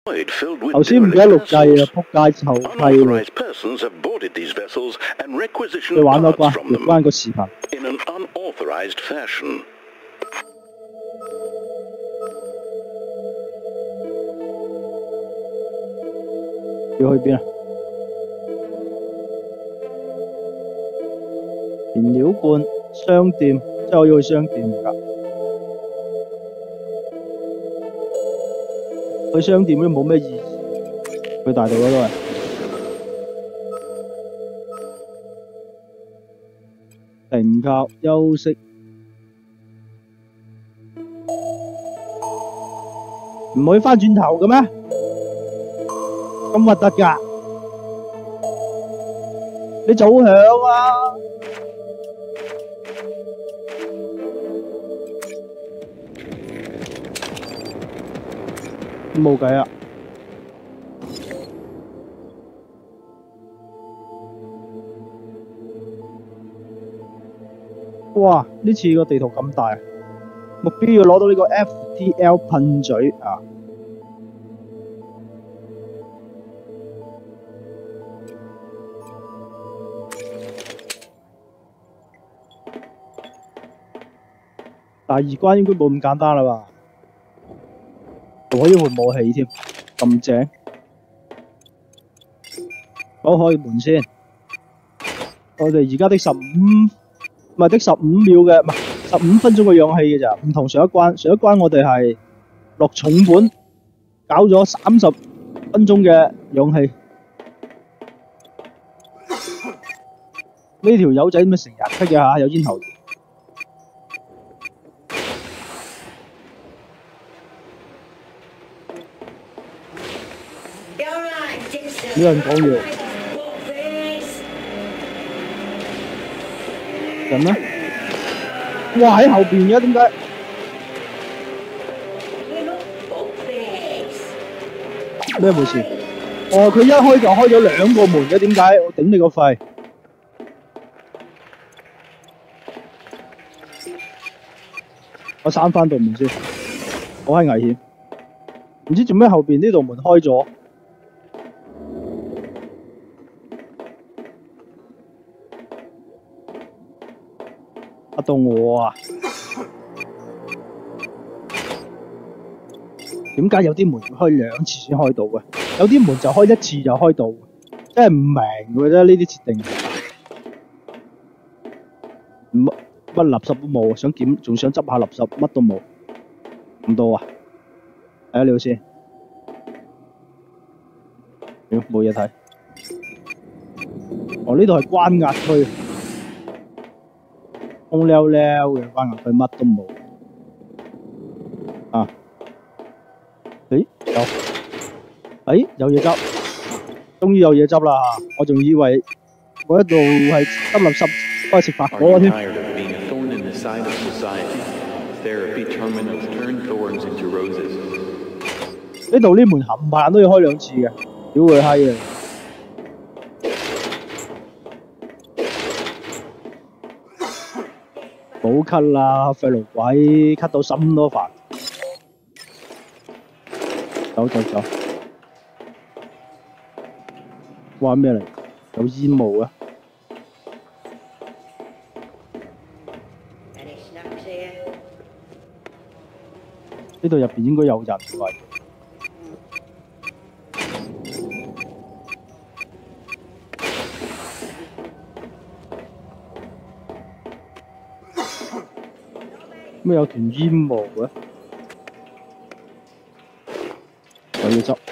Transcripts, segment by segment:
頭先唔記得錄掣啊，仆街臭閪喎！你玩多關，錄翻個視頻。要去邊啊？燃料罐、商店，即係我要去商店㗎。去商店都冇咩意義，去大道嗰度係。停靠休息，唔可以翻轉頭嘅咩？咁核突㗎！你早響啊！冇計啊！哇！呢次個地圖咁大，目標要攞到呢個 FTL 噴嘴啊！第二關應該冇咁簡單啦吧？仲可以換武器添，咁正！好，開門先。我哋而家的15秒嘅，唔係15分鐘嘅氧氣嘅咋，唔同上一關。上一關我哋係落重本，搞咗30分鐘嘅氧氣。呢條友仔咪成日咳嘅嚇，有煙頭。有人講嘢。人咩？哇！喺後邊嘅點解？咩回事？哦，佢一開就開咗2個門嘅，點解？我頂你個肺！我閂翻道門先，好閪危險。唔知做咩後邊呢道門開咗。嚇到我啊！點解有啲門要開2次先開到嘅？有啲門就開1次就開到，真係唔明嘅啫呢啲設定。乜垃圾都冇，想檢仲想執下垃圾，乜都冇，唔到啊！睇下料先。冇嘢睇。哦，呢度係關押區。空溜溜嘅關押區，乜都冇。啊！誒有嘢執，終於有嘢執啦！我仲以為嗰一度係執垃圾，開食白果添。呢度呢門冚唪唥都要開2次嘅，屌佢閪啊！冇咳啦，廢路鬼，咳到心都煩。走。哇！咩嚟？有煙霧啊！呢度入邊應該有人喎。咩有團煙霧嘅？有嘢執。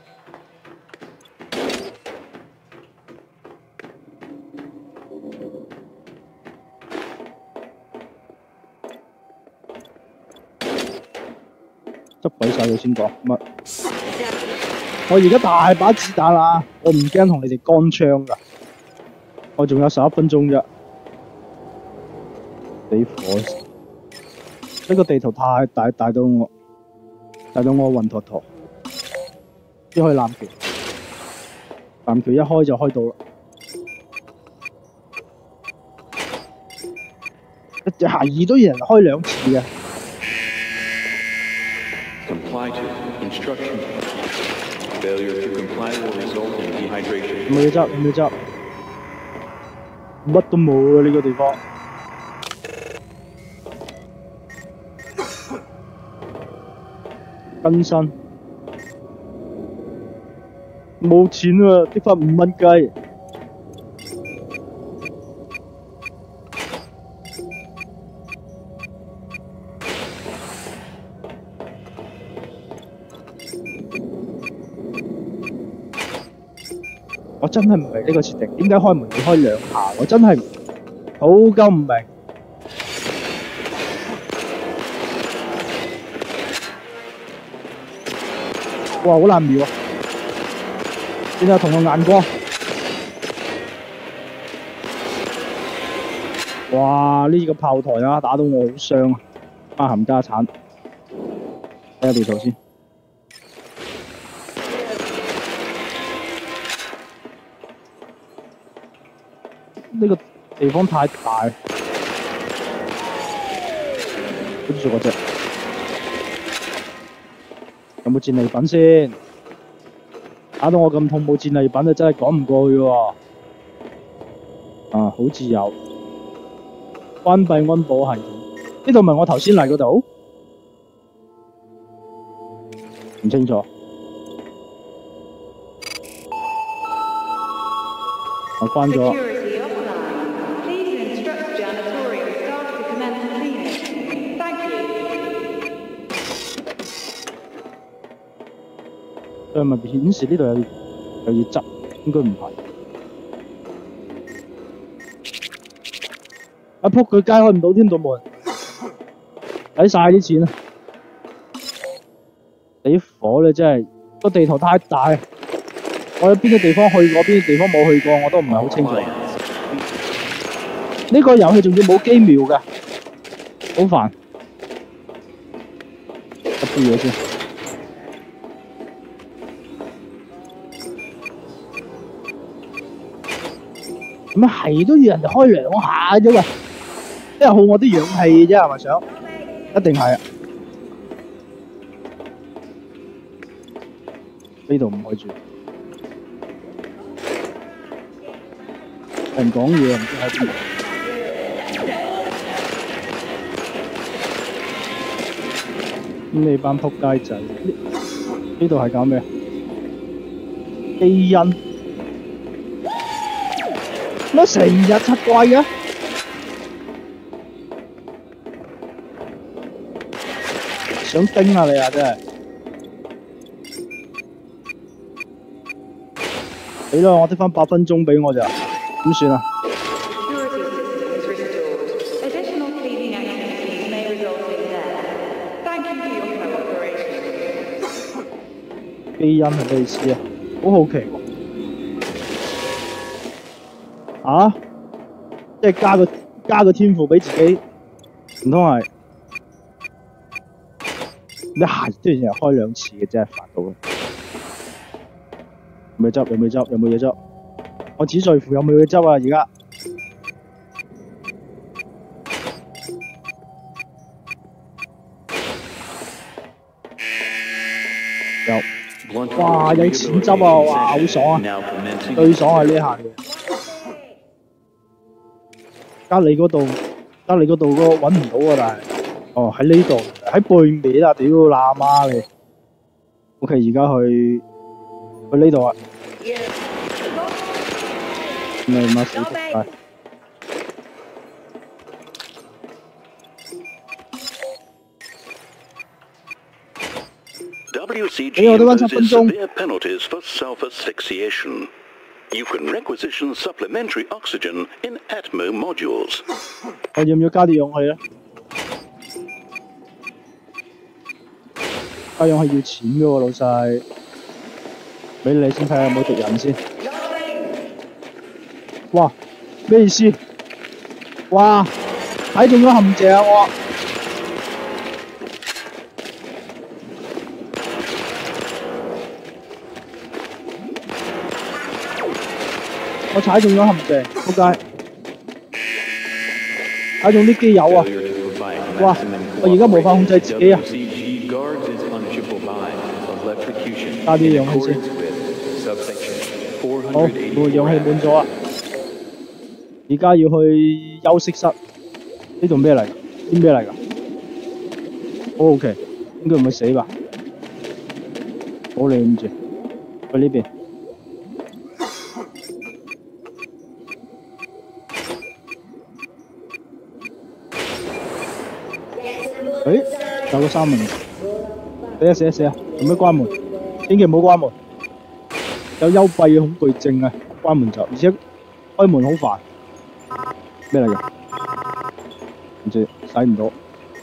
執鬼晒佢先講乜？我而家大把子彈啦，我唔驚同你哋乾槍㗎。我仲有11分鐘啫。死火！呢個地圖太大到我暈陀陀。先開攬橋，攬橋一開就開到啦。一隻鞋兒都有人開2次嘅。 Failure to comply will result in dehydration. 有冇嘢執？有冇嘢執？乜都冇啊！呢個地方。更新。冇錢啊！得返5蚊雞。我真係唔明呢個設定，點解開門要開2下？我真係好鳩唔明。哇！好難瞄啊！見到同個眼光。哇！呢、個炮台啊，打到我好傷啊！家冚家產。睇下地圖先。呢個地方太大，好似做嗰隻。有冇戰利品先？打到我咁痛，冇戰利品就真係講唔過去喎。啊，好似有。關閉安保系統。呢度咪我頭先嚟嗰度？唔清楚。我關咗。佢係咪顯示呢度有嘢執？應該唔係。啊！仆佢街開唔到添道門，使晒啲錢啊！死火咧！真係個地圖太大，我有邊個地方去過，邊個地方冇去過，我都唔係好清楚。呢個遊戲仲要冇機瞄㗎，好煩。執啲嘢先。咁係都要人哋開2下啫喎，即係耗我啲氧氣啫，係咪想？一定係啊！呢度唔開住，人講嘢唔知喺邊。咁你班仆街仔，呢度係搞咩？基因。乜成日柒怪嘅？想叮啊你啊！真係死啦！我得返8分鐘俾我咋，點算啊？基因係咩意思啊？好好奇喎！啊！即係加個天賦俾自己，唔通係你下都要成日開2次嘅，真係煩到嘅。有冇執？有冇執？有冇嘢執？我只在乎有冇嘢執啊！而家有，哇！有錢執啊！哇！好爽啊！最爽係呢下嘅。隔離嗰度嗰個揾唔到啊！但係，哦喺呢度，喺背面啊！屌喇媽你 ！OK， 而家去呢度啊！你媽死仆街！ WCG imposes severe penalties for self-asphyxiation. You can requisition supplementary oxygen in Atmo modules. 我要唔要加啲氧氣咧？加氧氣要錢嘅喎，老細。俾你先睇下有冇敵人先。哇！咩意思？哇！睇中咗陷阱啊我！我踩中咗陷阱，仆街！踩中啲機油啊！哇！我而家無法控制自己啊！加啲氧氣先。 Subsection 好，我氧氣滿咗啊！而家要去休息室。呢度咩嚟？啲咩嚟㗎？好 OK， 應該唔會死吧？好理唔住，去呢邊。誒，有個三文治。死啊！做咩關門？千祈唔好關門。有幽閉嘅恐懼症啊！關門就，而且開門好煩。咩嚟㗎？唔知，洗唔到。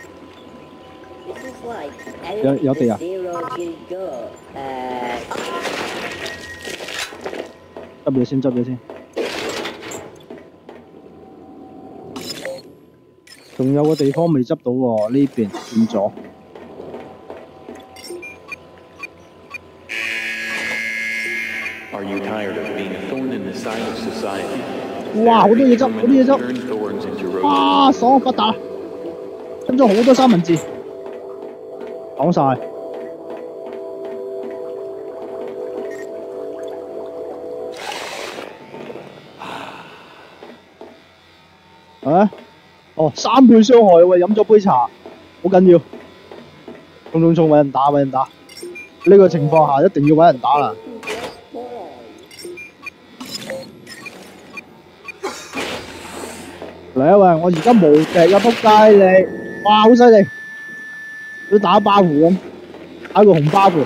有地啊！執嘢先。仲有個地方未執到喎，呢邊變咗。 Are you tired of being a thorn in the side of society? 哇！好多嘢執。啊！爽發達，執咗好多三文治，講晒。啊！哦，3倍傷害喎！飲咗杯茶，好緊要。衝！揾人打！呢個情況下一定要揾人打啦。嚟啊喂！我而家無敵啊！仆街你！哇，好犀利！要打巴胡咁，打個紅巴胡。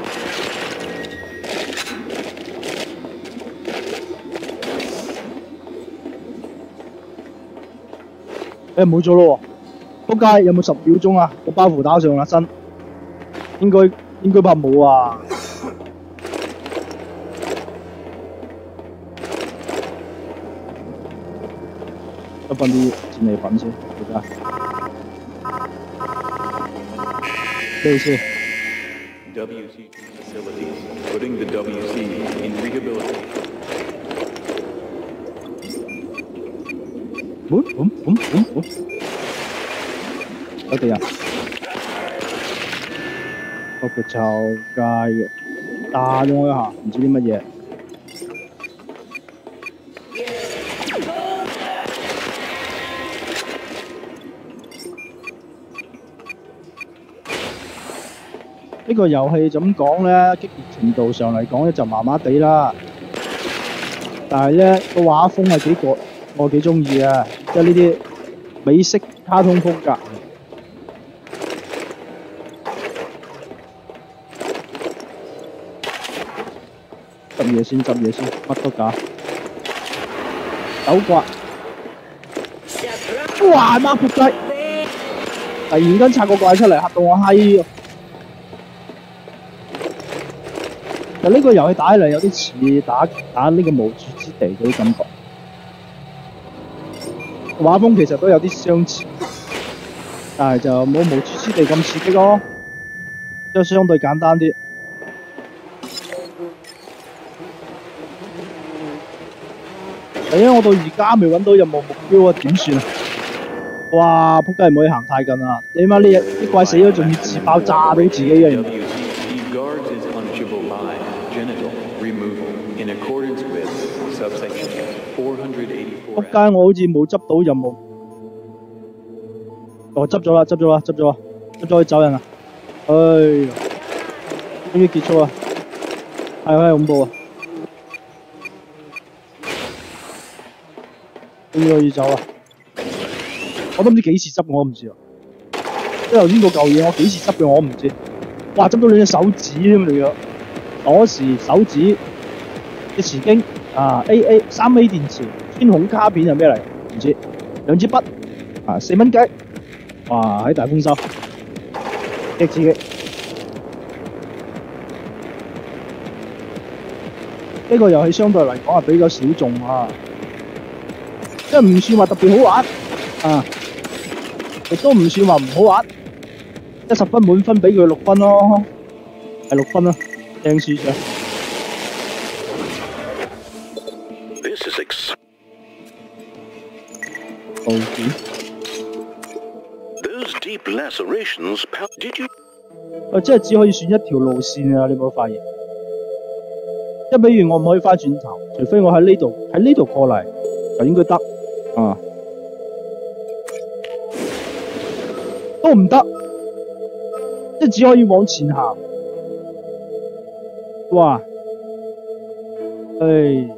冇咗咯喎！仆街，有冇10秒鐘啊？個巴胡打上啦身，應該怕冇啊！執翻啲戰利品先，而家咩意思 WC facilities, putting the WC in rehabilitation. 我哋啊，我個臭街嘅，打咗我一下，唔知啲乜嘢。呢個遊戲就咁講咧，激烈程度上嚟講咧就麻麻地啦。但係咧個畫風係我幾中意啊，即係呢啲美式卡通風格。執嘢先，乜都假。手刮，哇！媽仆街！突然間拆個怪出嚟，嚇到我閪喎！其實呢個遊戲打起嚟有啲似打呢個無主之地嗰啲感覺，畫風其實都有啲相似，但係就冇無主之地咁刺激咯，即係相對簡單啲。我到而家未揾到任務目標啊，點算啊？哇！仆街唔可以行太近啊！你起碼呢啲怪死咗，仲要自爆炸到自己嘅人。仆街！我好似冇執到任務。哦，執咗啦，可以走人啦。哎呀，終於結束啦，係恐怖啊！終於可以走啊！我都唔知幾時執，我唔知啊。即係頭先嗰嚿嘢，我幾時執嘅我唔知。哇！執到2隻手指添嚟嘅，鎖匙、手指嘅匙經啊 3A 電池、穿孔卡片係咩嚟？唔知。2支筆啊，4蚊雞。哇！喺大豐收，激刺激。呢個遊戲相對嚟講係比較小眾啊。即係唔算話特別好玩啊，亦都唔算話唔好玩。10分滿分俾佢6分咯，係6分啦，正輸咗。報紙。即係只可以選一條路線啊！你有冇發現？ 即係比如我唔可以翻轉頭，除非我喺呢度過嚟，就應該得啊，都唔得，即係只可以往前行。哇！唉。